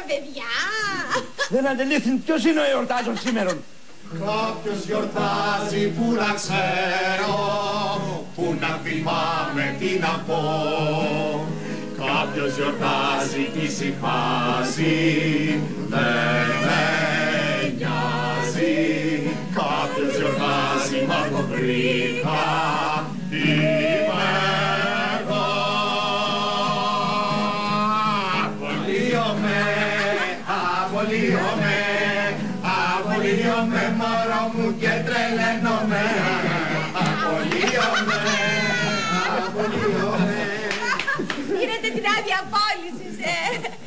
παιδιά. Δεν αντελήφθην ποιος είναι ο εορτάζων σήμερον. Κάποιος γιορτάζει που να ξέρω, που να θυμάμαι τι να πω. Κάποιος γιορτάζει τι συμφάσει, δεν με νοιάζει. Κάποιος γιορτάζει μαργοβρίχα, είμαι εγώ. Απολύομαι μωρό μου και τρελαίνομαι. Απολύομαι. Πήρατε την άδεια πώλησης,